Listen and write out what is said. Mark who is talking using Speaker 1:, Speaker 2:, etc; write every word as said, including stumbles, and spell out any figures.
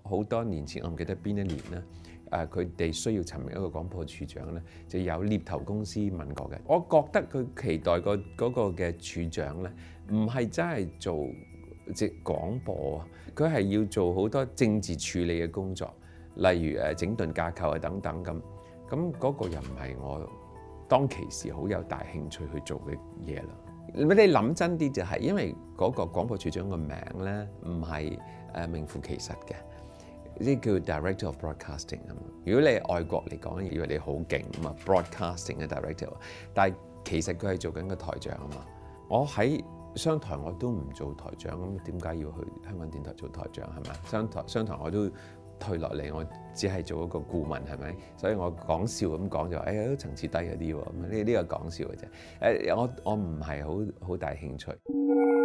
Speaker 1: 好多年前，我唔記得邊一年啦。誒，佢哋需要尋覓一個廣播處長咧，就有獵頭公司問過嘅。我覺得佢期待個嗰個嘅處長咧，唔係真係做即廣播啊，佢係要做好多政治處理嘅工作，例如誒整頓架構啊等等咁。咁嗰個又唔係我當其時好有大興趣去做嘅嘢啦。你諗真啲就係，因為嗰個廣播處長個名咧唔係誒名副其實嘅。呢叫 Director of Broadcasting 啊嘛。如果你係外國嚟講，以為你好勁啊嘛 ，Broadcasting 嘅 Director， 但係其實佢係做緊個台長啊嘛。我喺商台我都唔做台長，咁點解要去香港電台做台長係咪？商台商台我都退落嚟，我只係做一個顧問係咪？所以我講笑咁講就話，哎呀都層次低嗰啲喎，呢呢個講笑嘅啫。誒，我我唔係好好大興趣。